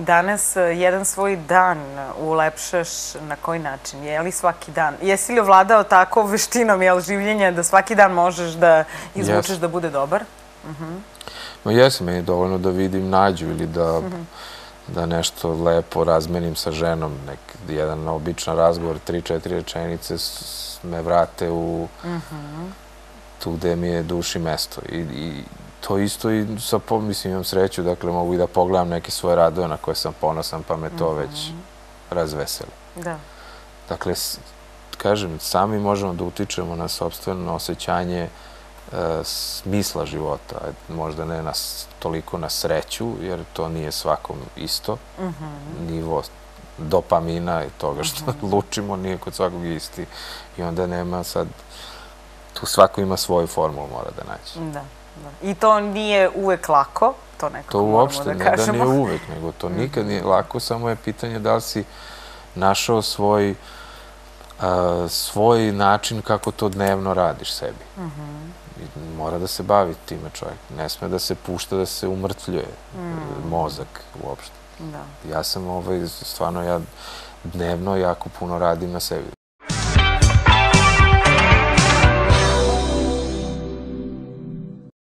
danas jedan svoj dan ulepšaš na koji način? Je li svaki dan? Jesi li ovladao tako veštinom življenja da svaki dan možeš da izvučeš da bude dobar? Ma jesam, meni je dovoljno da vidim Nađu ili da nešto lepo razmenim sa ženom. Jedan običan razgovor, 3-4 rečenice me vrate u tu gde mi je duši mesto. I to isto i sa, mislim, imam sreću, dakle, mogu i da pogledam neke svoje radove na koje sam ponosan, pa me to već razveseli. Da. Dakle, kažem, sami možemo da utičemo na sopstveno osjećanje smisla života. Možda ne toliko na sreću, jer to nije svakom isto. Nivo dopamina i toga što lučimo nije kod svakog isti. I onda nema sad, tu svako ima svoju formulu, mora da naći. Da. I to nije uvek lako, to nekako moramo da kažemo. To uopšte ne da nije uvek, nego to nikad nije lako, samo je pitanje da li si našao svoj način kako to dnevno radiš sebi. Mora da se bavi time čovjek. Ne sme da se pušta, da se umrtvljuje mozak uopšte. Ja sam stvarno, ja dnevno jako puno radim na sebi.